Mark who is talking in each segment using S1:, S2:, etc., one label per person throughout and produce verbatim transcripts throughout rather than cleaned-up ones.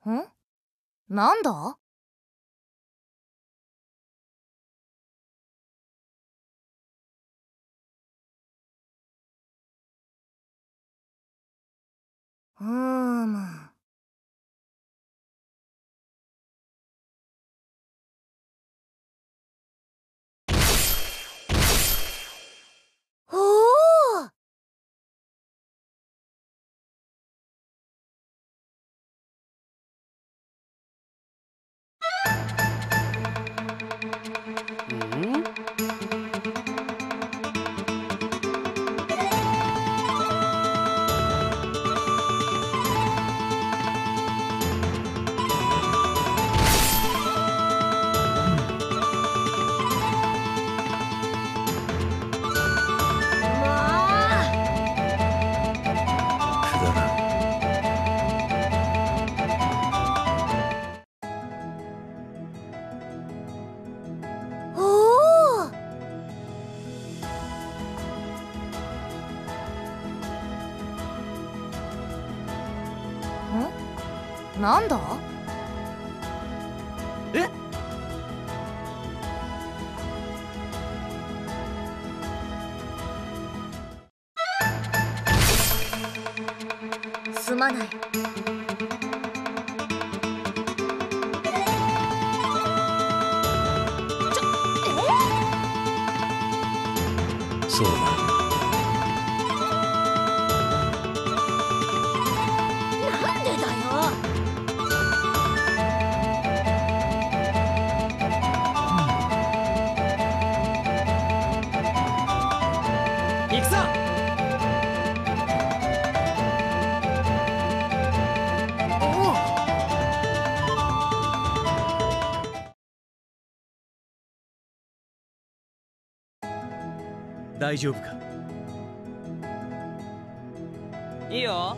S1: ん？なんだ？うーん。おお。
S2: うん？くだらん。
S1: おお。ん？なんだ？
S2: え？
S1: すまない。
S2: そうだ。
S1: なんでだよ。
S2: 行くぞ。
S1: おお。
S2: 大丈夫か？いいよ。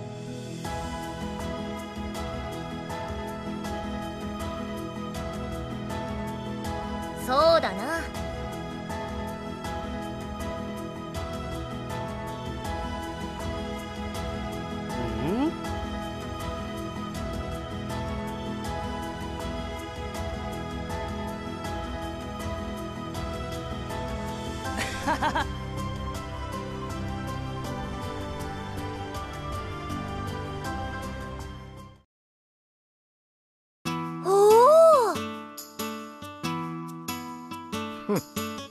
S1: そうだな。
S2: うん？ははは。
S1: おお。
S2: ふん。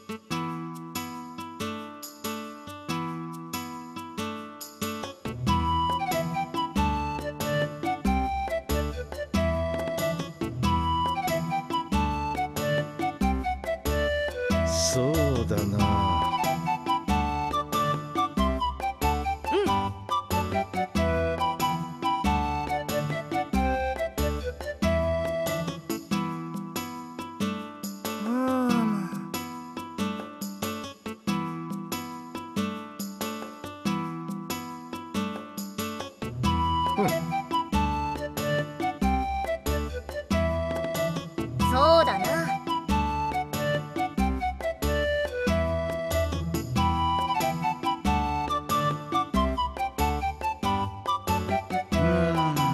S2: そうだな。
S1: うーん。
S2: ふん。
S1: そうだな。
S2: うーん。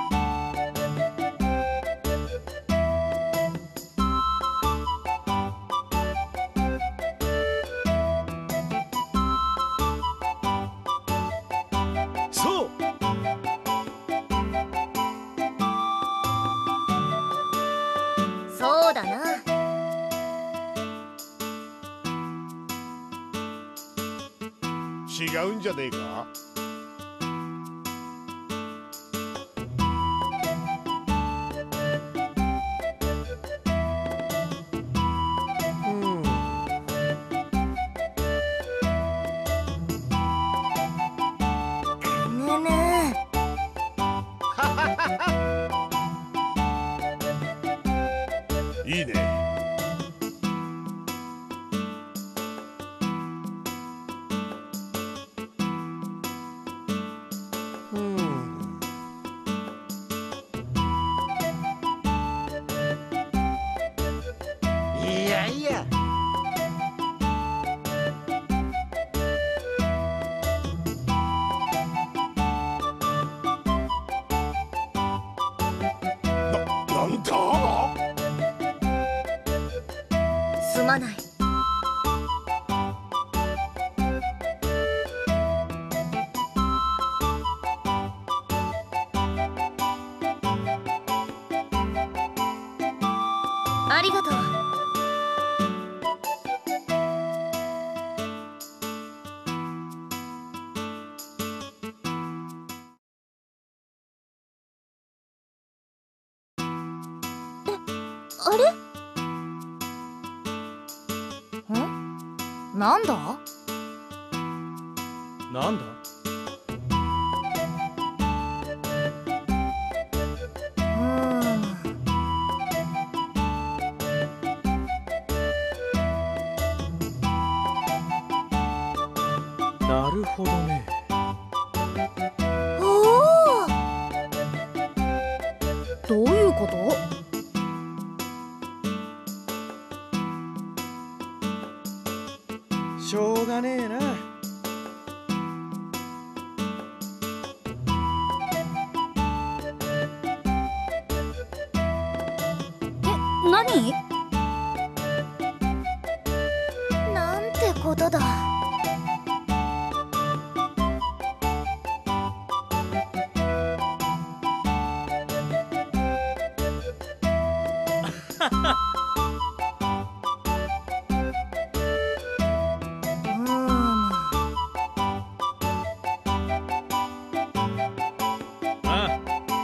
S2: そう。
S1: そうだな。
S3: 違うんじゃねえか？うん。
S1: ぬぬ。
S3: いいね。うん。いやいや。
S1: まない。ありがとう。あれ？ん？なんだ？
S4: なんだ？
S1: うーん。
S4: なるほどね。
S1: おお。どういうこと？
S4: しょうがねえな。
S1: え、何？なんてことだ。
S4: あ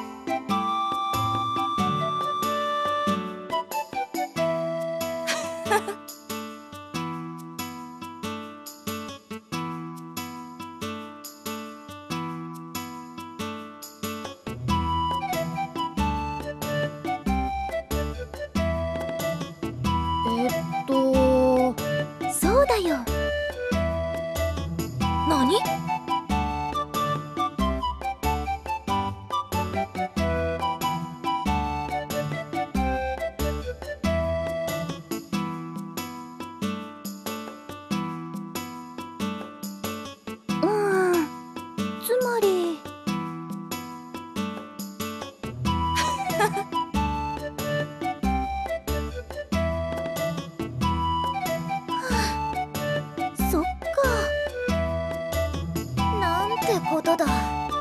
S1: えっと、そうだよ。何？うーん、つまりそっか。なんてことだ。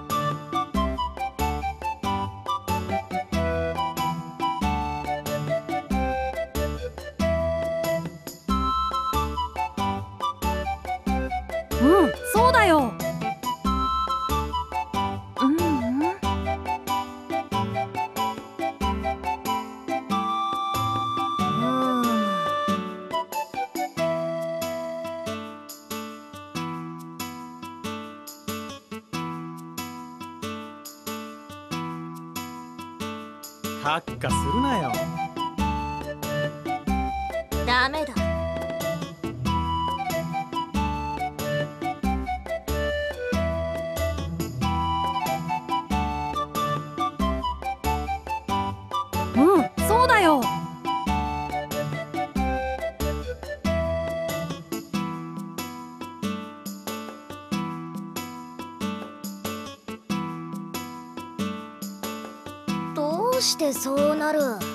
S5: うん、そうだよ。
S1: うんうん。
S4: はっかするなよ。
S1: ダメだ。
S5: うん、そうだよ。
S1: どうしてそうなる？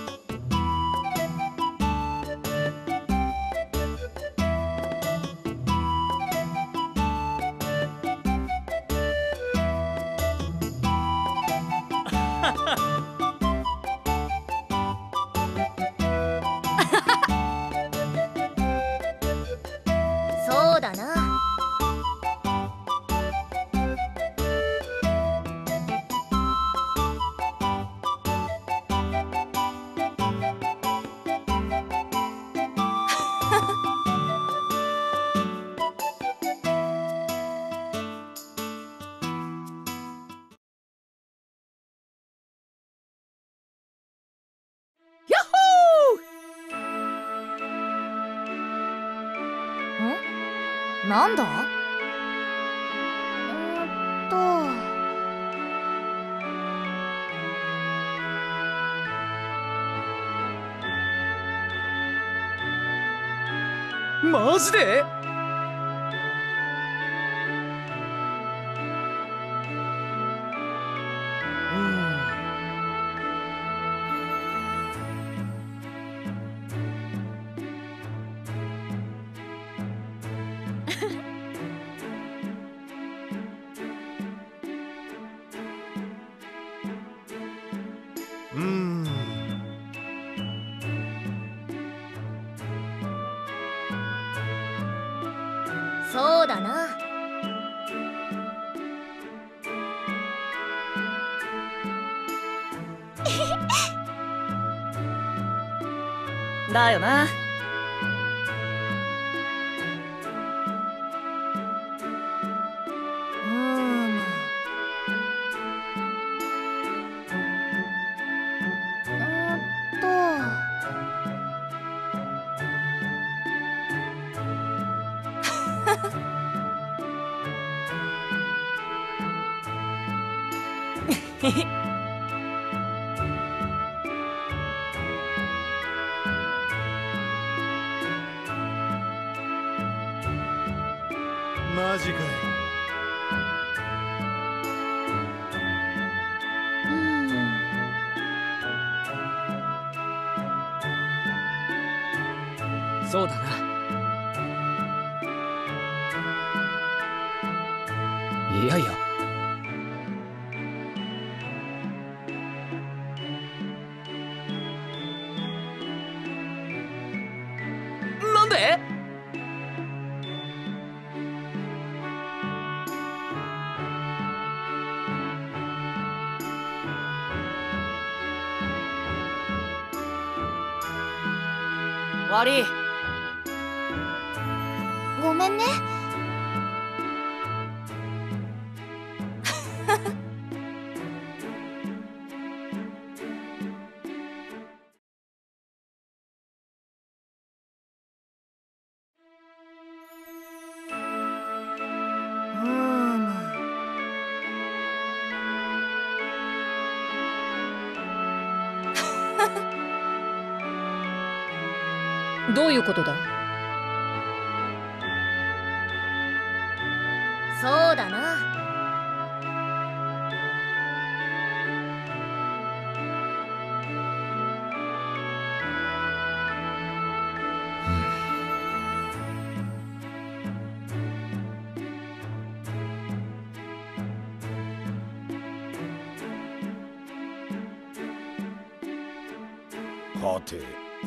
S1: そうだな。
S5: やっ
S1: ん？なんだ？えーっと
S4: マジで？
S2: うーん。
S1: そうだな。
S5: だよな。
S1: うーん。うーんと。
S2: マジかよ。
S1: うーん。
S5: そうだな。いやいや。なんで？悪い。
S1: ごめんね。うーん。
S5: どういうことだ？
S1: そうだな。
S2: はて。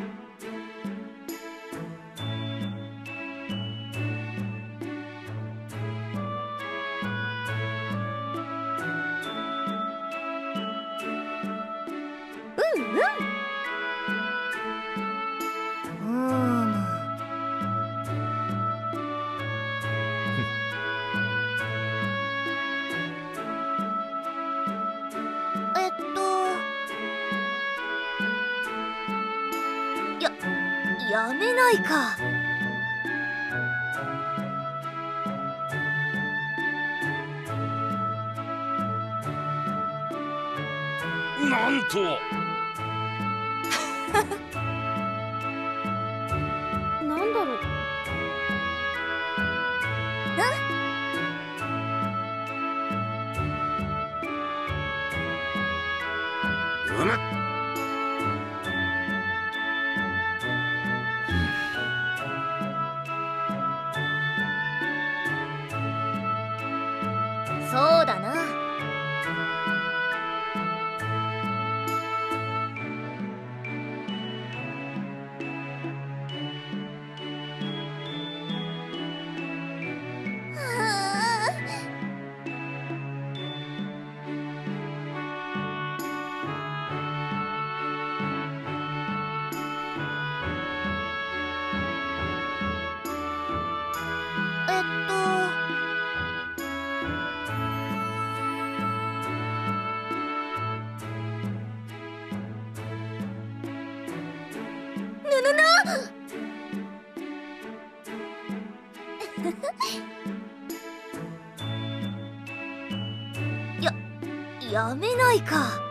S1: うーん。えっと。や、やめないか。
S2: なんと。
S1: なんだろう。
S2: うむ。
S1: そうだな。えっと。ぬぬぬや、やめないか。